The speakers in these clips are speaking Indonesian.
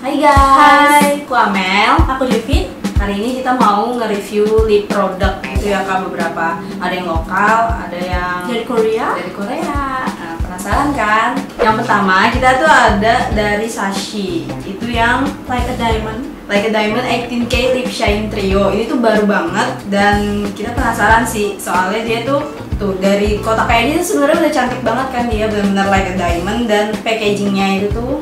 Hai guys, Hai. aku Amel. Aku Devin. Hari ini kita mau nge-review lip product gitu ya Kak, beberapa. Ada yang lokal, ada yang Dari Korea. Nah, penasaran kan? Yang pertama kita tuh ada dari Sashi. Itu yang Like a Diamond. Like a Diamond 18K Lip Shine Trio. Ini tuh baru banget dan kita penasaran sih. Soalnya dia tuh dari kotak kayak ini sebenarnya udah cantik banget kan, dia benar-benar like a diamond. Dan packagingnya itu tuh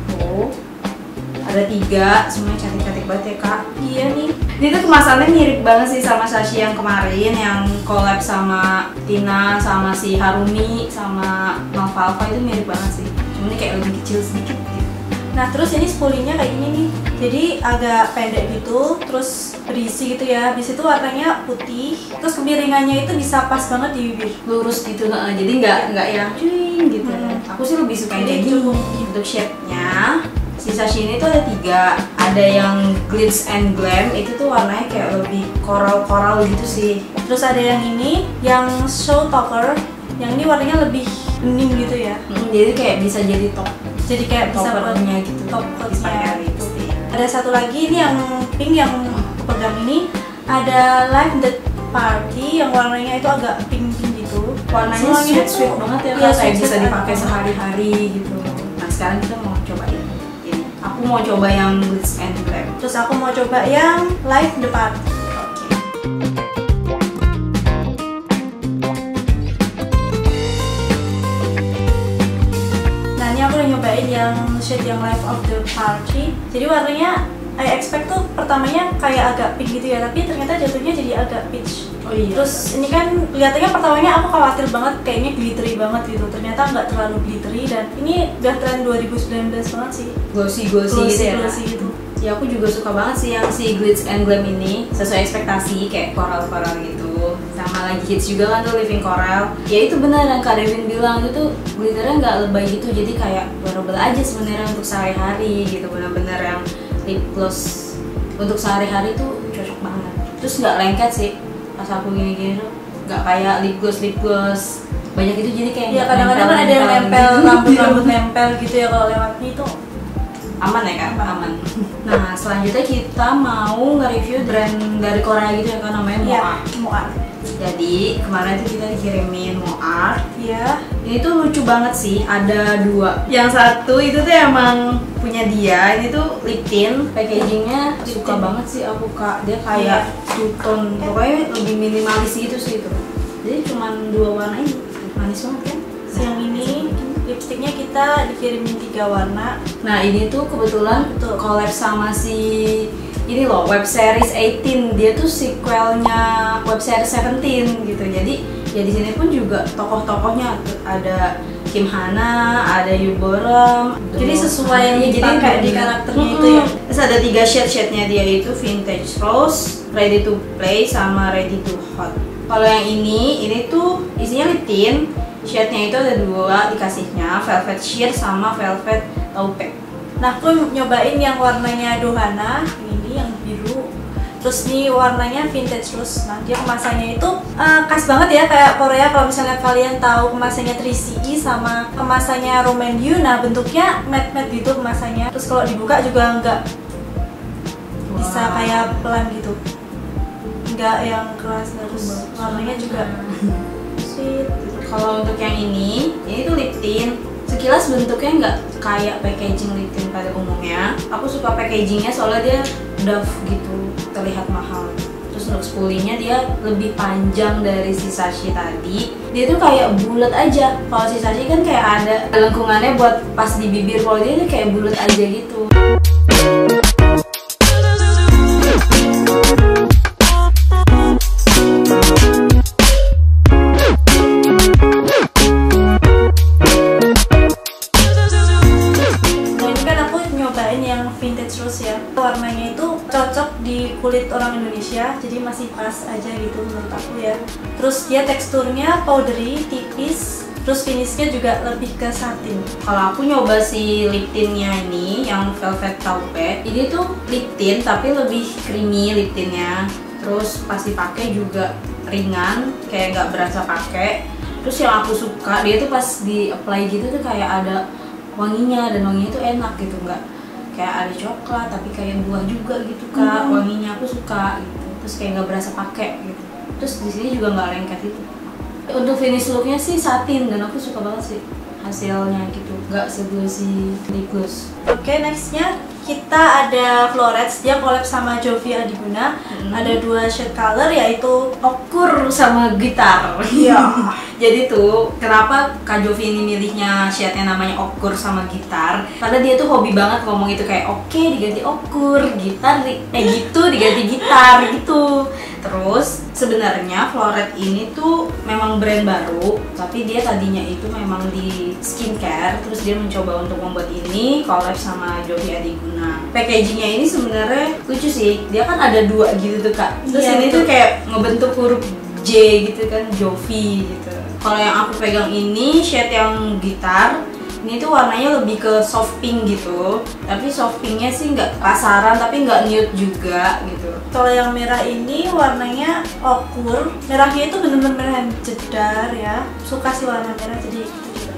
ada 3, semuanya cantik-cantik banget ya Kak. Iya nih. Ini tuh kemasannya mirip banget sih sama Sashi yang kemarin, yang collab sama Tina, sama si Harumi, sama Malvalva. Itu mirip banget sih, cuma ini kayak lebih kecil sedikit gitu. Nah terus ini spoolingnya kayak gini nih. Jadi agak pendek gitu, terus berisi gitu ya. Habis itu warnanya putih. Terus kemiringannya itu bisa pas banget di bibir. Lurus gitu, jadi nggak yang cuing gitu. Aku sih lebih suka yang kayak gini. Untuk shade-nya si Sashi ini tuh ada 3. Ada yang glitz and glam, itu tuh warnanya kayak lebih koral-koral gitu sih. Terus ada yang ini, yang show topper. Yang ini warnanya lebih bening gitu ya. Jadi kayak bisa jadi top. Jadi kayak bisa Toppernya gitu. top Dipakai coatnya. lipstick. Ada satu lagi ini yang pink yang aku pegang ini. Ada Live the Party yang warnanya itu agak pink-pink gitu. Warnanya Semuanya sweet tuh- banget ya, iya, kayak sweet bisa banget. dipakai sehari-hari gitu. Nah sekarang kita mau coba ini. Aku mau coba yang glitz and glam. Terus aku mau coba yang Live the Party. Oke. Nah ini aku udah nyobain yang shade yang Live of the Party. Jadi warnanya I expect tuh pertamanya kayak agak pink gitu ya, tapi ternyata jatuhnya jadi agak peach. Oh iya. Terus ini kan kelihatannya pertamanya aku khawatir banget kayaknya glittery banget gitu. Ternyata nggak terlalu glittery dan ini udah tren 2019 banget sih. Glossy gitu ya. Glossy gitu. Ya aku juga suka banget sih yang si glitz and glam ini, sesuai ekspektasi kayak coral-coral gitu. Sama lagi hits juga kan tuh living coral. Ya itu benar yang Kak Devin bilang, itu tuh glitternya nggak lebay gitu, jadi kayak wearable aja sebenarnya untuk sehari-hari gitu. Bener-bener yang lip gloss untuk sehari-hari tuh cocok banget. Terus nggak lengket sih pas aku gini-gini tuh, nggak kayak lip gloss banyak itu, jadi kayak Ya nggak kadang-kadang kan ada yang nempel gitu. rambut-rambut nempel gitu ya kalau lewatnya itu. Aman ya kan? Aman. Nah selanjutnya kita mau nge-review brand dari Korea gitu ya kan, namanya Moa. Moa. Jadi kemarin tuh kita dikirimin Moa. Iya. Ini tuh lucu banget sih, ada 2. Yang satu itu tuh emang punya dia, ini tuh lip tint. Packagingnya Lip suka tint. banget sih aku Kak. Dia kayak two-tone, pokoknya lebih minimalis gitu sih itu. Jadi cuman 2 warna ini, manis banget kan? Yang ini lipstiknya kita dikirimin 3 warna. Nah ini tuh kebetulan collab sama si ini loh, web series 18. Dia tuh sequelnya web series 17 gitu. Jadi ya di sini pun juga tokoh-tokohnya ada Kim Hana, ada Yoo Borum. Jadi sesuai yang jadi dipakai kayak di karakternya itu ya. Terus ada 3 shade-nya dia, itu vintage rose, ready to play, sama ready to hot. Kalau yang ini tuh isinya lip tint. Shade-nya itu ada 2 dikasihnya, velvet sheer sama velvet taupe. Nah aku nyobain yang warnanya Dohana, ini yang biru. Terus nih warnanya vintage rose. Nah dia kemasannya itu khas banget ya kayak Korea. Kalau misalnya kalian tahu kemasannya 3CE sama kemasannya Roman You, nah bentuknya matte gitu kemasannya. Terus kalau dibuka juga nggak bisa kayak pelan gitu, nggak yang keras. Terus warnanya juga sweet. Kalau untuk yang ini tuh lip tint. Sekilas bentuknya nggak kayak packaging lip tint pada umumnya. Aku suka packagingnya soalnya dia doff gitu, terlihat mahal. Terus untuk spoolingnya dia lebih panjang dari si Sashi tadi. Dia tuh kayak bulat aja. Kalau si Sashi kan kayak ada lengkungannya buat pas di bibir. Kalau dia tuh kayak bulat aja gitu. Vintage rose ya, warnanya itu cocok di kulit orang Indonesia, jadi masih pas aja gitu menurut aku ya. Terus dia teksturnya powdery, tipis, terus finishnya juga lebih ke satin. Kalau aku nyoba si lip tintnya ini yang velvet taupe, ini tuh lip tint tapi lebih creamy lip tintnya. Terus pas dipakai juga ringan, kayak nggak berasa pakai. Terus yang aku suka dia tuh pas di apply gitu tuh kayak ada wanginya, dan wanginya tuh enak gitu, nggak kayak ada coklat tapi kayak buah juga gitu Kak. Wanginya aku suka gitu. Terus kayak nggak berasa pakai gitu. Terus di sini juga nggak lengket gitu. Untuk finish looknya sih satin dan aku suka banget sih hasilnya gitu, nggak seglossy lip gloss. Oke, nextnya kita ada Florets, dia collab sama Jovi Adiguna. Ada 2 shade color yaitu Okur sama gitar. Iya. Jadi tuh kenapa Kak Jovi ini milihnya shade-nya namanya Okur sama gitar? Karena dia tuh hobi banget ngomong itu kayak oke diganti Okur, gitar gitu diganti gitar gitu. Terus sebenarnya Floret ini tuh memang brand baru, tapi dia tadinya itu memang di skincare, terus dia mencoba untuk membuat ini collab sama Jovi Adiguna. Packagingnya ini sebenarnya lucu sih, dia kan ada 2 gitu tuh Kak. Terus Iya, ini betul. tuh kayak ngebentuk huruf J gitu kan, Jovi gitu. Kalau yang aku pegang ini shade yang gitar, ini tuh warnanya lebih ke soft pink gitu, tapi soft pinknya sih nggak kasaran tapi nggak nude juga gitu. Kalau yang merah ini warnanya okur, merahnya itu bener-bener merah yang jedar ya. Suka sih warna merah, jadi itu juga.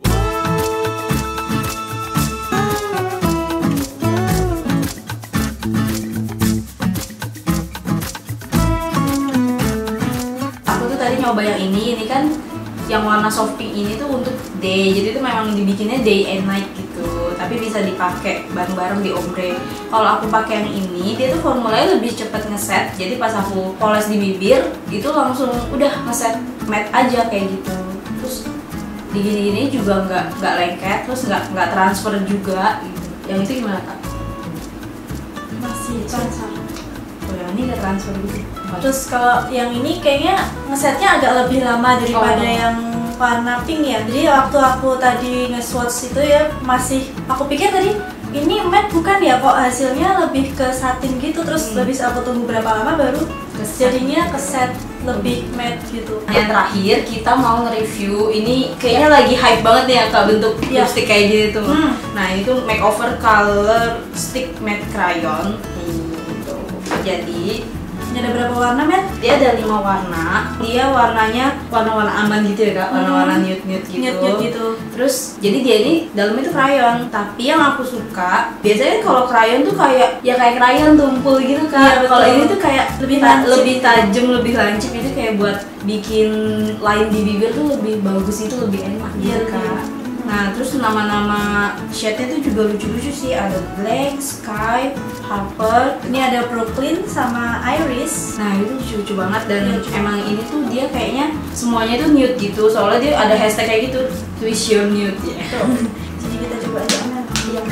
Aku tuh tadi nyoba yang ini kan yang warna soft pink ini tuh untuk day, jadi itu memang dibikinnya day and night gitu, tapi bisa dipakai bareng-bareng di ombre. Kalau aku pakai yang ini, dia tuh formulanya lebih cepet ngeset, jadi pas aku poles di bibir itu langsung udah ngeset matte aja kayak gitu. Terus digini-gini juga nggak lengket, terus nggak transfer juga gitu. Yang itu gimana Kak? Masih transfer. Oh, yang ini nggak transfer gitu. Terus kalau yang ini kayaknya ngesetnya agak lebih lama daripada yang warna pink ya. Jadi waktu aku tadi nge-swatch itu ya masih, aku pikir tadi ini matte bukan ya, kok hasilnya lebih ke satin gitu. Terus habis aku tunggu berapa lama baru jadinya keset lebih matte gitu. Yang terakhir kita mau nge-review ini kayaknya lagi hype banget nih ya Kak, bentuk lipstick kayak gitu tuh. Nah ini tuh Makeover Color Stick Matte Crayon gitu. Jadi ini ada berapa warna, Met? dia ada 5 warna. Dia warnanya warna-warna aman gitu ya Kak, warna-warna nude-nude gitu. Nude-nude gitu. Terus jadi dia ini dalamnya tuh crayon. Tapi yang aku suka, biasanya kalau crayon tuh kayak crayon tumpul gitu Kak. Iya, Kalau betul. ini tuh kayak Lebih lancip. lebih tajam, lebih lancip, itu kayak buat bikin line di bibir tuh lebih bagus, itu lebih enak gitu Iya, Kak. Nah, terus nama-nama shade-nya tuh juga lucu-lucu sih. Ada Black, Sky, Harper. Ini ada Brooklyn sama Iris. Nah, itu lucu-lucu banget dan Iya, lucu. emang ini tuh dia kayaknya semuanya tuh nude gitu. Soalnya dia ada hashtag kayak gitu, twist your nude ya. Tuh. Jadi kita coba aja, Met. Iya.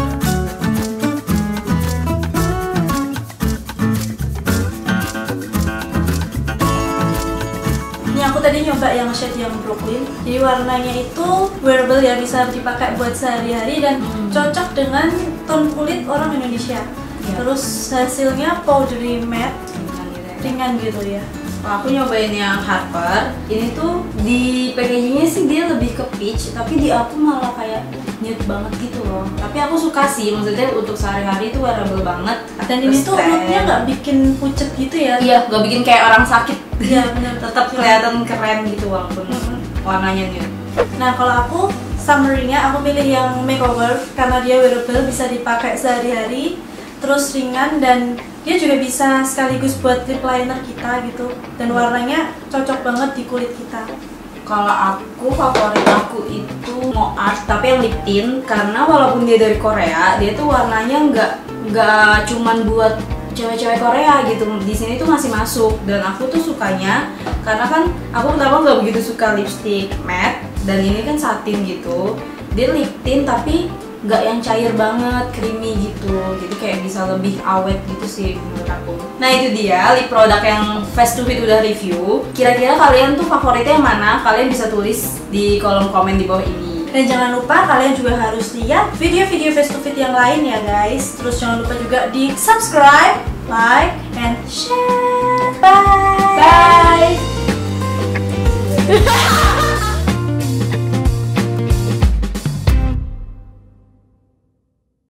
Ini aku tadi nyoba yang shade yang Brooklyn. Jadi warnanya itu wearable ya, bisa dipakai buat sehari-hari dan cocok dengan tone kulit orang Indonesia. Iya. Terus hasilnya powdery matte, ringan gitu ya. Kalau aku nyobain yang Harper, ini tuh di packagingnya sih dia lebih ke peach, tapi di aku malah kayak nude banget gitu loh. Tapi aku suka sih, maksudnya untuk sehari-hari itu wearable banget. Dan ini tuh looknya nggak bikin pucet gitu ya. Iya, nggak bikin kayak orang sakit. Iya benar. Tetap kelihatan keren gitu walaupun warnanya nude. Nah kalau aku summary-nya aku pilih yang makeover karena dia wearable, bisa dipakai sehari-hari, terus ringan dan dia juga bisa sekaligus buat lip liner kita gitu, dan warnanya cocok banget di kulit kita. Kalau aku favorit aku itu Mo Art tapi yang lip tint, karena walaupun dia dari Korea, dia tuh warnanya nggak cuman buat cewek-cewek Korea gitu. Di sini tuh masih masuk dan aku tuh sukanya karena kan aku pertama nggak begitu suka lipstick matte dan ini kan satin gitu. Dia lip tint tapi nggak yang cair banget, creamy gitu, jadi kayak bisa lebih awet gitu sih menurut aku. Nah itu dia lip produk yang Face to Fit udah review. Kira-kira kalian tuh favoritnya yang mana? Kalian bisa tulis di kolom komen di bawah ini. Dan jangan lupa kalian juga harus lihat video-video Face to Fit yang lain ya guys. Terus jangan lupa juga di subscribe, like,